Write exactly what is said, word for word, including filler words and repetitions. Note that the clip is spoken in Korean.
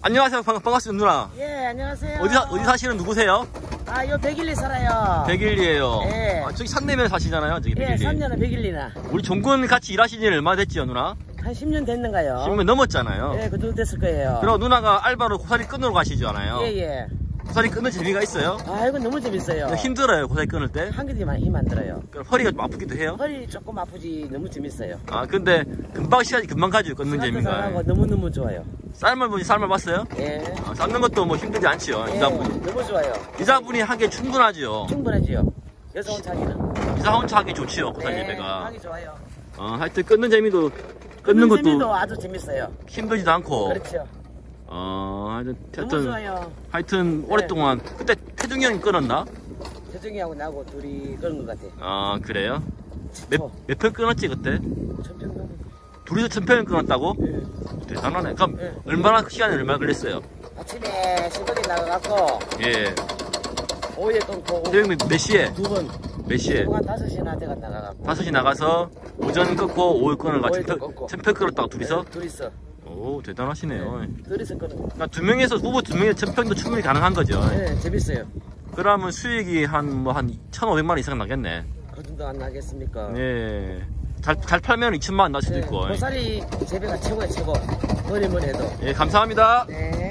안녕하세요. 반, 반갑습니다, 누나. 예, 안녕하세요. 어디, 어디 사시는 누구세요? 아, 요 백일리 살아요. 백일리에요. 예. 아, 저기 산내면 사시잖아요, 저기 백일리. 예, 삼 년은 백일리나. 우리 종군 같이 일하신 지 얼마 됐지요, 누나? 한 십 년 됐는가요? 십 년 넘었잖아요. 예, 그 정도 됐을 거예요. 그럼 누나가 알바로 고사리 끊으러 가시잖아요. 예, 예. 고사리 끊는 재미가 있어요? 아, 이거 너무 재밌어요. 힘들어요, 고사리 끊을 때? 한 개만 힘 안 들어요. 그럼 허리가 좀 아프기도 해요? 허리 조금 아프지 너무 재밌어요. 아, 근데 금방 시간이 금방 가죠, 끊는 시간도 재미가. 잘하고 너무너무 좋아요. 삶을 보지, 삶을 봤어요? 예. 아, 삶는 것도 뭐 힘들지 않지요, 예, 이사분이. 너무 좋아요. 이사분이 하기에 충분하죠. 충분하지요. 여성 자기는. 이사 혼자 하기 좋지요, 고사리 네, 예배가. 하기 좋아요. 어, 하여튼 끊는 재미도, 끊는 것도 재미도 아주 재밌어요. 힘들지도 않고. 그렇죠. 어, 하여튼, 너무 하여튼, 좋아요. 하여튼 네. 오랫동안, 그때 태중이 형이 끊었나? 태정이하고 나하고 둘이 그런 것 같아. 아, 그래요? 몇, 어. 몇 편 끊었지, 그때? 천평 넘어. 둘이서 천 편을 끊었다고? 예. 대단하네. 그럼, 네. 얼마나, 시간이 얼마나 걸렸어요? 아침에 새벽에 나가갖고 예. 오후에 끊고 새벽 몇, 몇 시에? 두 번. 몇 시에? 한 다섯 시나 돼가 나가갖고. 다섯 시 나가서, 오전 끊고, 오후 끊어가지고, 오후에도 끊고. 천 편 끊었다고, 둘이서? 네, 둘이서. 오, 대단하시네요. 네, 둘이서 끊어. 그러니까 두 명에서, 후보 두 명에서 천 편도 충분히 가능한 거죠. 네, 재밌어요. 그러면 수익이 한, 뭐, 한 천오백만 원 이상 나겠네. 그 정도 안 나겠습니까? 네. 잘, 잘 팔면 이천만 원 날 수도 네, 있고. 고사리 재배가 최고야, 최고. 뭐니 뭐니 해도. 예, 감사합니다. 네.